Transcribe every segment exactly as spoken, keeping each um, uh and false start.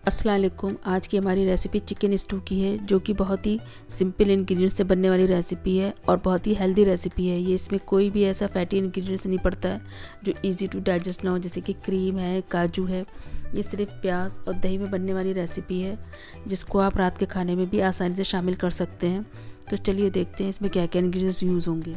अस्सलाम वालेकुम। आज की हमारी रेसिपी चिकन स्टू की है, जो कि बहुत ही सिंपल इंग्रेडिएंट्स से बनने वाली रेसिपी है और बहुत ही हेल्दी रेसिपी है। ये इसमें कोई भी ऐसा फैटी इंग्रेडिएंट्स नहीं पड़ता है जो इजी टू डाइजेस्ट ना हो, जैसे कि क्रीम है, काजू है। ये सिर्फ प्याज और दही में बनने वाली रेसिपी है, जिसको आप रात के खाने में भी आसानी से शामिल कर सकते हैं। तो चलिए देखते हैं इसमें क्या क्या इंग्रेडिएंट्स यूज़ होंगे।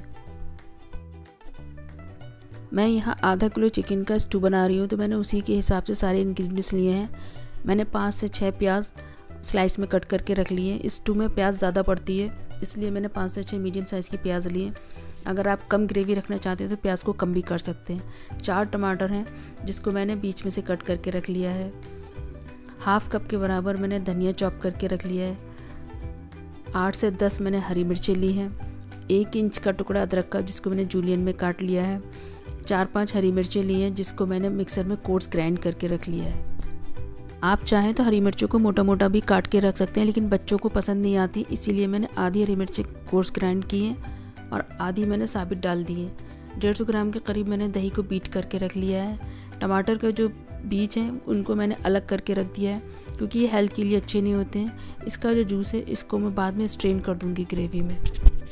मैं यहाँ आधा किलो चिकन का स्टू बना रही हूँ, तो मैंने उसी के हिसाब से सारे इंग्रेडिएंट्स लिए हैं। मैंने पाँच से छः प्याज स्लाइस में कट करके रख लिए हैं। इस स्टू में प्याज ज़्यादा पड़ती है, इसलिए मैंने पाँच से छः मीडियम साइज़ की प्याज लिए। अगर आप कम ग्रेवी रखना चाहते हो तो प्याज को कम भी कर सकते हैं। चार टमाटर हैं, जिसको मैंने बीच में से कट करके रख लिया है। हाफ कप के बराबर मैंने धनिया चॉप करके रख लिया है। आठ से दस मैंने हरी मिर्चें ली हैं। एक इंच का टुकड़ा अदरक का, जिसको मैंने जूलियन में काट लिया है। चार पाँच हरी मिर्चें ली हैं, जिसको मैंने मिक्सर में कोर्स ग्राइंड करके रख लिया है। आप चाहें तो हरी मिर्चों को मोटा मोटा भी काट के रख सकते हैं, लेकिन बच्चों को पसंद नहीं आती, इसीलिए मैंने आधी हरी मिर्चें कोर्स ग्राइंड की हैं और आधी मैंने साबित डाल दी है। डेढ़ सौ ग्राम के करीब मैंने दही को बीट करके रख लिया है। टमाटर के जो बीज हैं उनको मैंने अलग करके रख दिया है, क्योंकि ये हेल्थ के लिए अच्छे नहीं होते हैं। इसका जो जूस है इसको मैं बाद में स्ट्रेन कर दूँगी ग्रेवी में।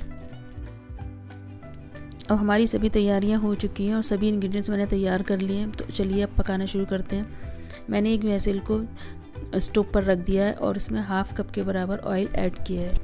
अब हमारी सभी तैयारियां हो चुकी हैं और सभी इंग्रेडिएंट्स मैंने तैयार कर लिए हैं। तो चलिए अब पकाना शुरू करते हैं। मैंने एक वेसल को स्टोव पर रख दिया है और इसमें हाफ कप के बराबर ऑयल ऐड किया है।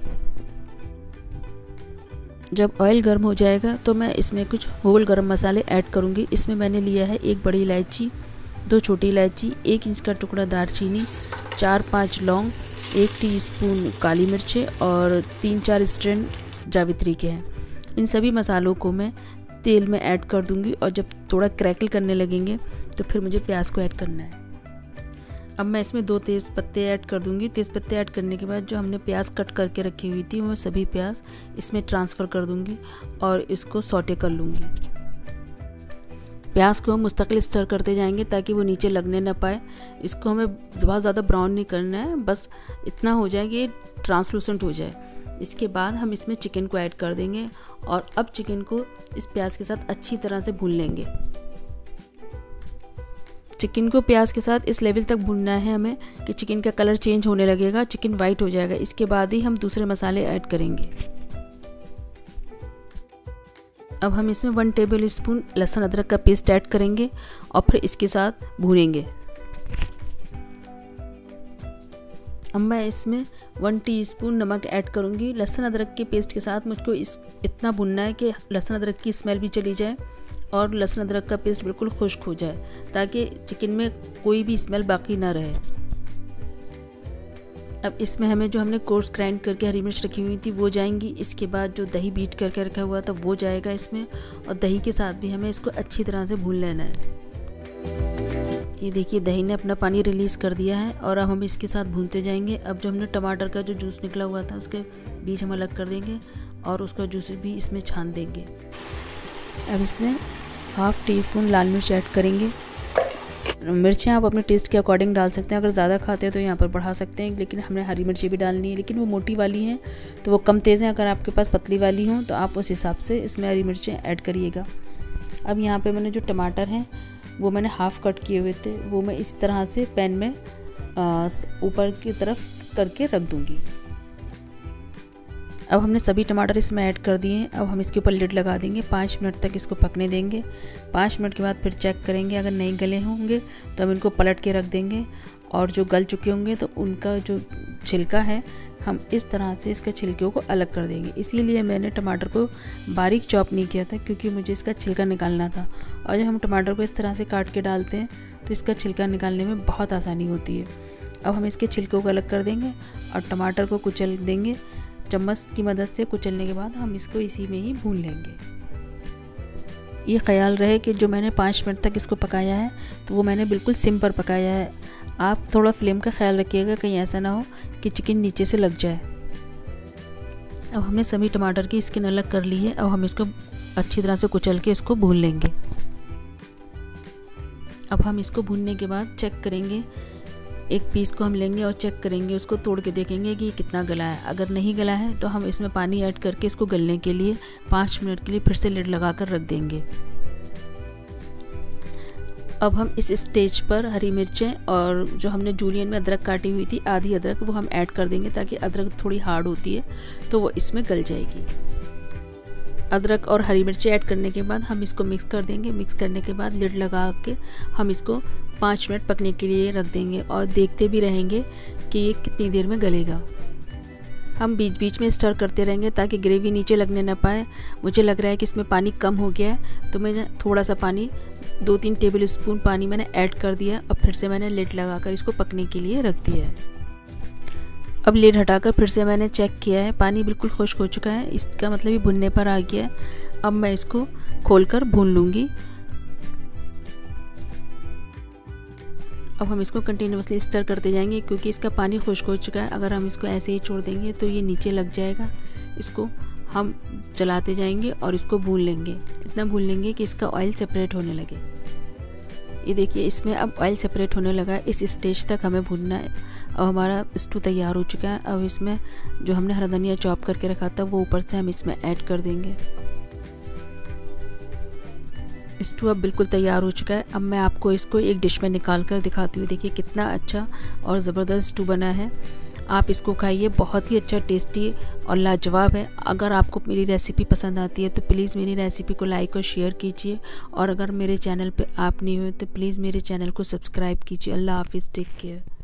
जब ऑयल गर्म हो जाएगा तो मैं इसमें कुछ होल गरम मसाले ऐड करूंगी। इसमें मैंने लिया है एक बड़ी इलायची, दो छोटी इलायची, एक इंच का टुकड़ा दालचीनी, चार पाँच लौंग, एक टीस्पून काली मिर्चें और तीन चार स्ट्रैंड जावित्री के हैं। इन सभी मसालों को मैं तेल में ऐड कर दूंगी और जब थोड़ा क्रैकल करने लगेंगे तो फिर मुझे प्याज को ऐड करना है। अब मैं इसमें दो तेज़ पत्ते ऐड कर दूंगी। तेज़ पत्ते ऐड करने के बाद जो हमने प्याज कट करके रखी हुई थी, वो मैं सभी प्याज इसमें ट्रांसफ़र कर दूंगी और इसको सौटे कर लूँगी। प्याज को हम मुस्तकिल स्टर करते जाएंगे ताकि वो नीचे लगने ना पाए। इसको हमें बहुत ज़्यादा ब्राउन नहीं करना है, बस इतना हो जाए कि ट्रांसलूसेंट हो जाए। इसके बाद हम इसमें चिकन को ऐड कर देंगे और अब चिकन को इस प्याज के साथ अच्छी तरह से भून लेंगे। चिकन को प्याज के साथ इस लेवल तक भूनना है हमें कि चिकन का कलर चेंज होने लगेगा, चिकन वाइट हो जाएगा। इसके बाद ही हम दूसरे मसाले ऐड करेंगे। अब हम इसमें वन टेबल स्पून लहसुन अदरक का पेस्ट ऐड करेंगे और फिर इसके साथ भूनेंगे। अब मैं इसमें वन टीस्पून नमक ऐड करूंगी। लहसुन अदरक के पेस्ट के साथ मुझको इस इतना भुनना है कि लहसुन अदरक की स्मेल भी चली जाए और लहसुन अदरक का पेस्ट बिल्कुल खुश्क हो जाए, ताकि चिकन में कोई भी स्मेल बाकी ना रहे। अब इसमें हमें जो हमने कोर्स ग्राइंड करके हरी मिर्च रखी हुई थी वो जाएंगी। इसके बाद जो दही बीट करके रखा हुआ था वो जाएगा इसमें, और दही के साथ भी हमें इसको अच्छी तरह से भून लेना है। ये देखिए दही ने अपना पानी रिलीज़ कर दिया है और अब हम इसके साथ भूनते जाएंगे। अब जो हमने टमाटर का जो जूस निकला हुआ था उसके बीज हम अलग कर देंगे और उसका जूस भी इसमें छान देंगे। अब इसमें हाफ़ टी स्पून लाल मिर्च ऐड करेंगे। मिर्चें आप अपने टेस्ट के अकॉर्डिंग डाल सकते हैं, अगर ज़्यादा खाते हैं तो यहाँ पर बढ़ा सकते हैं, लेकिन हमने हरी मिर्ची भी डालनी है, लेकिन वो मोटी वाली हैं तो वो कम तेज़ हैं। अगर आपके पास पतली वाली हों तो आप उस हिसाब से इसमें हरी मिर्चें ऐड करिएगा। अब यहाँ पे मैंने जो टमाटर हैं वो मैंने हाफ़ कट किए हुए थे, वो मैं इस तरह से पैन में ऊपर की तरफ करके रख दूँगी। अब हमने सभी टमाटर इसमें ऐड कर दिए हैं। अब हम इसके ऊपर लिड लगा देंगे, पाँच मिनट तक इसको पकने देंगे। पाँच मिनट के बाद फिर चेक करेंगे, अगर नहीं गले होंगे तो हम इनको पलट के रख देंगे, और जो गल चुके होंगे तो उनका जो छिलका है हम इस तरह से इसके छिलके को अलग कर देंगे। इसीलिए मैंने टमाटर को बारीक चॉप नहीं किया था, क्योंकि मुझे इसका छिलका निकालना था। और जब हम टमाटर को इस तरह से काट के डालते हैं तो इसका छिलका निकालने में बहुत आसानी होती है। अब हम इसके छिलकों को अलग कर देंगे और टमाटर को कुचल देंगे। चम्मच की मदद से कुचलने के बाद हम इसको इसी में ही भून लेंगे। ये ख्याल रहे कि जो मैंने पाँच मिनट तक इसको पकाया है तो वो मैंने बिल्कुल सिम पर पकाया है। आप थोड़ा फ्लेम का ख्याल रखिएगा, कहीं ऐसा ना हो कि चिकन नीचे से लग जाए। अब हमने सभी टमाटर की स्किन अलग कर ली है। अब हम इसको अच्छी तरह से कुचल के इसको भून लेंगे। अब हम इसको भूनने के बाद चेक करेंगे, एक पीस को हम लेंगे और चेक करेंगे, उसको तोड़ के देखेंगे कि कितना गला है। अगर नहीं गला है तो हम इसमें पानी ऐड करके इसको गलने के लिए पाँच मिनट के लिए फिर से लिड लगा कर रख देंगे। अब हम इस स्टेज पर हरी मिर्चें और जो हमने जूलियन में अदरक काटी हुई थी, आधी अदरक, वो हम ऐड कर देंगे ताकि अदरक थोड़ी हार्ड होती है तो वो इसमें गल जाएगी। अदरक और हरी मिर्ची ऐड करने के बाद हम इसको मिक्स कर देंगे। मिक्स करने के बाद लिड लगा के हम इसको पाँच मिनट पकने के लिए रख देंगे और देखते भी रहेंगे कि ये कितनी देर में गलेगा। हम बीच बीच में स्टर करते रहेंगे ताकि ग्रेवी नीचे लगने ना पाए। मुझे लग रहा है कि इसमें पानी कम हो गया है तो मैं थोड़ा सा पानी, दो तीन टेबल स्पून पानी मैंने ऐड कर दिया। अब फिर से मैंने लिड लगाकर इसको पकने के लिए रख दिया है। अब लिड हटाकर फिर से मैंने चेक किया है, पानी बिल्कुल खुश्क हो चुका है, इसका मतलब ये भुनने पर आ गया है। अब मैं इसको खोलकर भून लूँगी। अब हम इसको कंटिन्यूसली स्टर करते जाएंगे क्योंकि इसका पानी खुश्क हो चुका है। अगर हम इसको ऐसे ही छोड़ देंगे तो ये नीचे लग जाएगा। इसको हम चलाते जाएंगे और इसको भून लेंगे, इतना भून लेंगे कि इसका ऑयल सेपरेट होने लगे। ये देखिए इसमें अब ऑयल सेपरेट होने लगा है। इस स्टेज तक हमें भूनना है। अब हमारा स्टू तैयार हो चुका है। अब इसमें जो हमने हरा धनिया चॉप करके रखा था वो ऊपर से हम इसमें ऐड कर देंगे। स्टू अब बिल्कुल तैयार हो चुका है। अब मैं आपको इसको एक डिश में निकाल कर दिखाती हूँ। देखिए कितना अच्छा और ज़बरदस्त स्टू बना है। आप इसको खाइए, बहुत ही अच्छा, टेस्टी और लाजवाब है। अगर आपको मेरी रेसिपी पसंद आती है तो प्लीज़ मेरी रेसिपी को लाइक और शेयर कीजिए और अगर मेरे चैनल पे आप नहीं हुए तो प्लीज़ मेरे चैनल को सब्सक्राइब कीजिए। अल्लाह हाफिज़, टेक केयर।